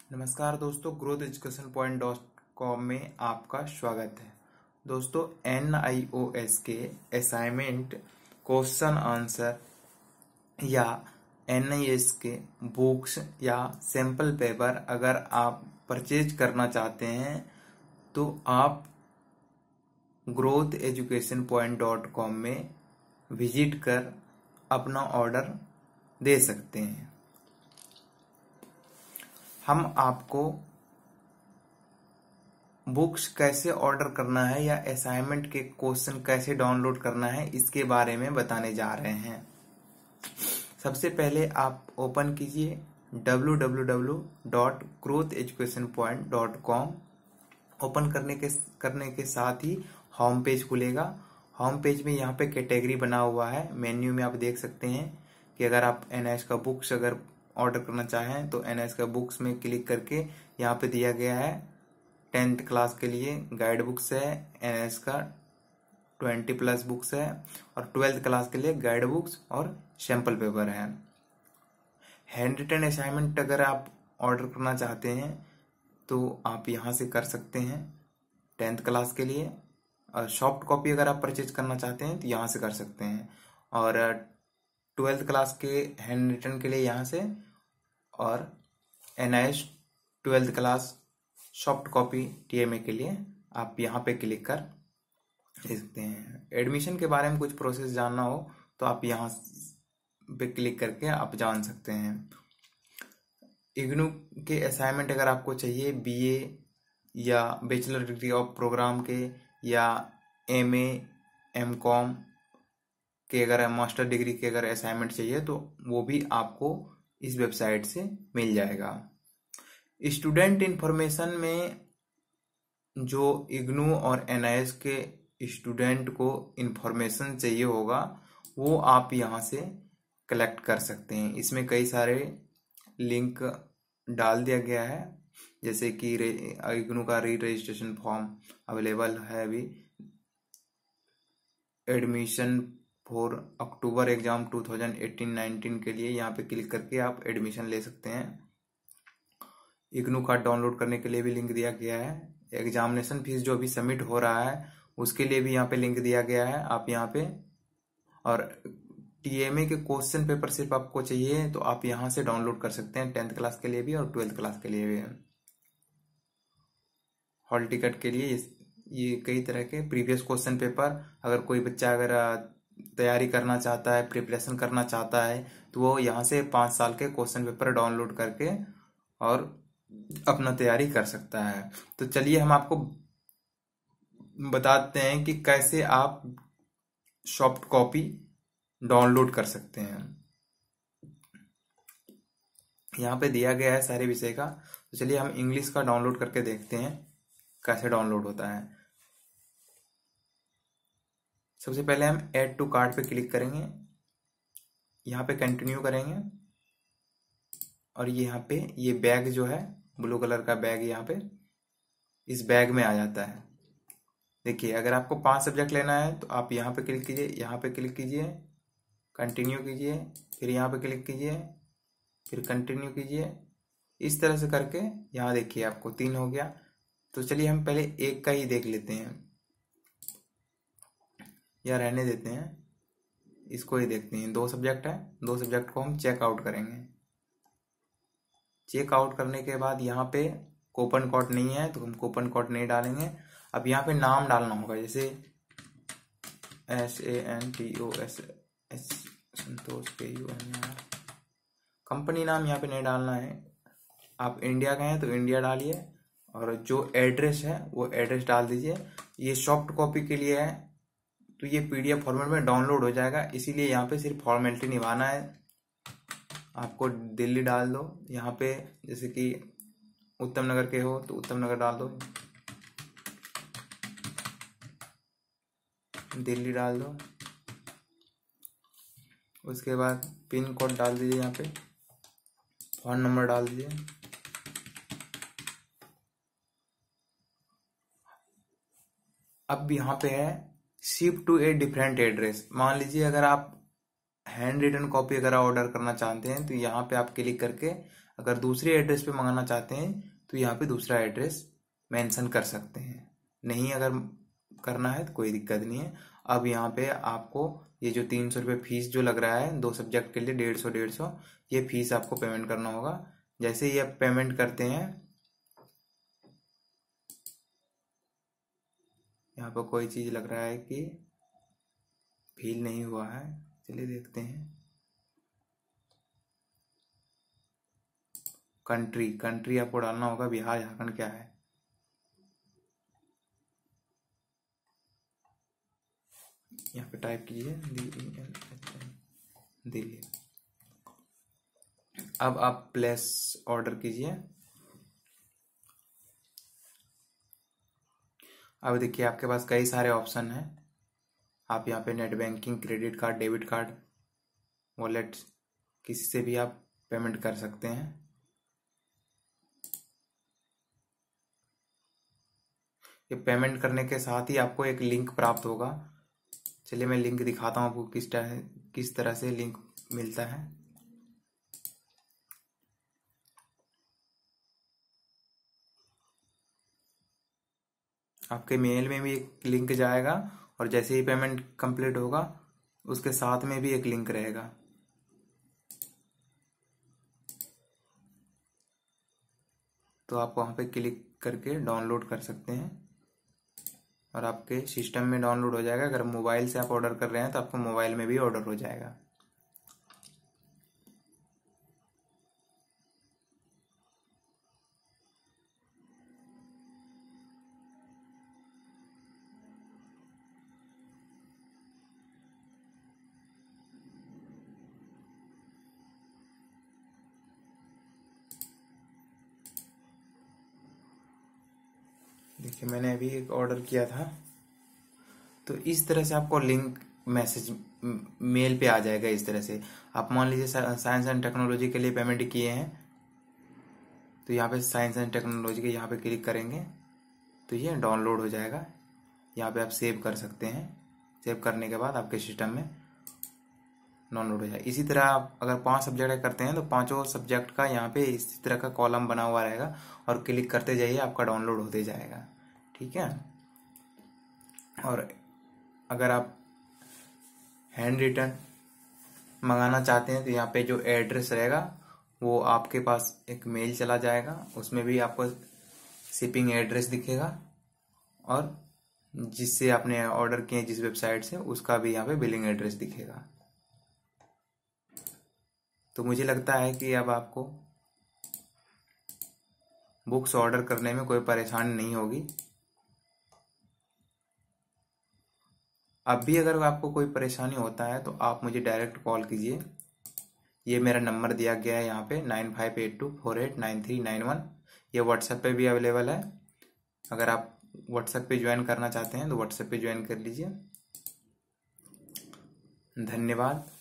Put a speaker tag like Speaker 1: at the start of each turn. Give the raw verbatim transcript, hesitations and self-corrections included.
Speaker 1: नमस्कार दोस्तों, growth education point dot com में आपका स्वागत है। दोस्तों, एन आई ओ एस के असाइनमेंट क्वेश्चन आंसर या एन आई एस के बुक्स या सैंपल पेपर अगर आप परचेज करना चाहते हैं तो आप growth education point dot com में विजिट कर अपना ऑर्डर दे सकते हैं। हम आपको बुक्स कैसे ऑर्डर करना है या असाइनमेंट के क्वेश्चन कैसे डाउनलोड करना है इसके बारे में बताने जा रहे हैं। सबसे पहले आप ओपन कीजिए W W W dot growth education point dot com. Open करने के करने के साथ ही होम पेज खुलेगा। होम पेज में यहाँ पे कैटेगरी बना हुआ है। मेन्यू में आप देख सकते हैं कि अगर आप एन आई एस का बुक्स अगर ऑर्डर करना चाहें तो एन आई एस का बुक्स में क्लिक करके यहाँ पे दिया गया है टेंथ क्लास के लिए गाइड बुक्स है, एन आई एस का ट्वेंटी प्लस बुक्स है और ट्वेल्थ क्लास के लिए गाइड बुक्स और सैंपल पेपर है। हैंड रिटन असाइनमेंट अगर आप ऑर्डर करना चाहते हैं तो आप यहाँ से कर सकते हैं टेंथ क्लास के लिए, और सॉफ्ट कॉपी अगर आप परचेज करना चाहते हैं तो यहाँ से कर सकते हैं, और ट्वेल्थ क्लास के हैंड रिटन के लिए यहाँ से, और N I S twelfth class soft copy T M A के लिए आप यहाँ पे क्लिक कर ले सकते हैं। एडमिशन के बारे में कुछ प्रोसेस जानना हो तो आप यहाँ पे क्लिक करके आप जान सकते हैं। इग्नू के असाइनमेंट अगर आपको चाहिए बी ए या बैचलर डिग्री ऑफ प्रोग्राम के या एम ए एम कॉम के अगर मास्टर डिग्री के अगर असाइनमेंट चाहिए तो वो भी आपको इस वेबसाइट से मिल जाएगा। स्टूडेंट इंफॉर्मेशन में जो इग्नू और एन आई एस के स्टूडेंट को इंफॉर्मेशन चाहिए होगा वो आप यहाँ से कलेक्ट कर सकते हैं। इसमें कई सारे लिंक डाल दिया गया है, जैसे कि इग्नू का री रजिस्ट्रेशन फॉर्म अवेलेबल है अभी, admission for October exam two thousand eighteen nineteen के लिए यहाँ पे क्लिक करके आप एडमिशन ले सकते हैं। इग्नू कार्ड डाउनलोड करने के लिए भी लिंक दिया गया है। एग्जामिनेशन फीस जो अभी सबमिट हो रहा है उसके लिए भी यहाँ पे लिंक दिया गया है आप यहाँ पे, और टी एम ए के क्वेश्चन पेपर सिर्फ आपको चाहिए तो आप यहाँ से डाउनलोड कर सकते हैं टेंथ क्लास के लिए भी और ट्वेल्थ क्लास के लिए भी। हॉल टिकट के लिए ये कई तरह के प्रीवियस क्वेश्चन पेपर, अगर कोई बच्चा अगर तैयारी करना चाहता है, प्रिपरेशन करना चाहता है तो वो यहाँ से पाँच साल के क्वेश्चन पेपर डाउनलोड करके और अपना तैयारी कर सकता है। तो चलिए हम आपको बताते हैं कि कैसे आप सॉफ्ट कॉपी डाउनलोड कर सकते हैं। यहाँ पे दिया गया है सारे विषय का, तो चलिए हम इंग्लिश का डाउनलोड करके देखते हैं कैसे डाउनलोड होता है। सबसे पहले हम ऐड टू कार्ट पे क्लिक करेंगे, यहाँ पे कंटिन्यू करेंगे, और ये यहाँ पे ये बैग जो है ब्लू कलर का बैग यहाँ पे इस बैग में आ जाता है। देखिए, अगर आपको पांच सब्जेक्ट लेना है तो आप यहाँ पे क्लिक कीजिए, यहाँ पे क्लिक कीजिए, कंटिन्यू कीजिए, फिर यहाँ पे क्लिक कीजिए, फिर कंटिन्यू कीजिए। इस तरह से करके यहाँ देखिए आपको तीन हो गया। तो चलिए हम पहले एक का ही देख लेते हैं, या रहने देते हैं, इसको ही देखते हैं। दो सब्जेक्ट है, दो सब्जेक्ट को हम चेक आउट करेंगे। चेक आउट करने के बाद यहाँ पे कूपन कोड नहीं है तो हम कूपन कोड नहीं डालेंगे। अब यहाँ पे नाम डालना होगा, जैसे S A N T O S S Santosh K U N R. Company नाम यहाँ पे नहीं डालना है। आप इंडिया के हैं तो इंडिया डालिए, और जो एड्रेस है वो एड्रेस डाल दीजिए। ये सॉफ्ट कॉपी के लिए है तो ये पीडीएफ फॉर्मेट में डाउनलोड हो जाएगा, इसीलिए यहाँ पे सिर्फ फॉर्मेलिटी निभाना है। आपको दिल्ली डाल दो, यहाँ पे जैसे कि उत्तम नगर के हो तो उत्तम नगर डाल दो, दिल्ली डाल दो। उसके बाद पिन कोड डाल दीजिए, यहाँ पे फोन नंबर डाल दीजिए। अब यहाँ पे है ship to a different address. मान लीजिए अगर आप हैंड रिटन कॉपी अगर ऑर्डर करना चाहते हैं तो यहाँ पे आप क्लिक करके अगर दूसरे एड्रेस पे मंगाना चाहते हैं तो यहाँ पे दूसरा एड्रेस मेंशन कर सकते हैं। नहीं अगर करना है तो कोई दिक्कत नहीं है। अब यहाँ पे आपको ये जो तीन सौ रुपये फीस जो लग रहा है दो सब्जेक्ट के लिए डेढ़ सौ डेढ़ सौ ये फीस आपको पेमेंट करना होगा। जैसे ही आप पेमेंट करते हैं, यहाँ पर कोई चीज़ लग रहा है कि फिल नहीं हुआ है, चलिए देखते हैं। कंट्री कंट्री आपको डालना होगा, बिहार झारखंड क्या है। यहाँ पे टाइप कीजिए दिल्ली। अब आप प्लेस ऑर्डर कीजिए। अब देखिए आपके पास कई सारे ऑप्शन हैं। आप यहाँ पे net banking, credit card, debit card, wallet, किसी से भी आप पेमेंट कर सकते हैं। ये पेमेंट करने के साथ ही आपको एक लिंक प्राप्त होगा। चलिए मैं लिंक दिखाता हूँ आपको किस तरह किस तरह से लिंक मिलता है। आपके मेल में भी एक लिंक जाएगा और जैसे ही पेमेंट कंप्लीट होगा उसके साथ में भी एक लिंक रहेगा। तो आप वहाँ पे क्लिक करके डाउनलोड कर सकते हैं और आपके सिस्टम में डाउनलोड हो जाएगा। अगर मोबाइल से आप ऑर्डर कर रहे हैं तो आपको मोबाइल में भी ऑर्डर हो जाएगा। देखिए मैंने अभी एक ऑर्डर किया था, तो इस तरह से आपको लिंक मैसेज मेल पे आ जाएगा। इस तरह से आप मान लीजिए साइंस एंड टेक्नोलॉजी के लिए पेमेंट किए हैं, तो यहाँ पे साइंस एंड टेक्नोलॉजी के यहाँ पे क्लिक करेंगे तो ये डाउनलोड हो जाएगा। यहाँ पे आप सेव कर सकते हैं। सेव करने के बाद आपके सिस्टम में डाउनलोड हो जाएगा। इसी तरह आप अगर पांच सब्जेक्ट करते हैं तो पांचों सब्जेक्ट का यहाँ पे इसी तरह का कॉलम बना हुआ रहेगा और क्लिक करते जाइए, आपका डाउनलोड होते जाएगा। ठीक है। और अगर आप हैंड रिटन मंगाना चाहते हैं तो यहाँ पे जो एड्रेस रहेगा वो आपके पास एक मेल चला जाएगा, उसमें भी आपको शिपिंग एड्रेस दिखेगा और जिससे आपने ऑर्डर किए जिस वेबसाइट से उसका भी यहाँ पे बिलिंग एड्रेस दिखेगा। तो मुझे लगता है कि अब आपको बुक्स ऑर्डर करने में कोई परेशानी नहीं होगी। अब भी अगर आपको कोई परेशानी होता है तो आप मुझे डायरेक्ट कॉल कीजिए। ये मेरा नंबर दिया गया है यहाँ पे nine five eight two four eight nine three nine one. ये व्हाट्सएप पे भी अवेलेबल है। अगर आप व्हाट्सएप पे ज्वाइन करना चाहते हैं तो व्हाट्सएप पे ज्वाइन कर लीजिए। धन्यवाद।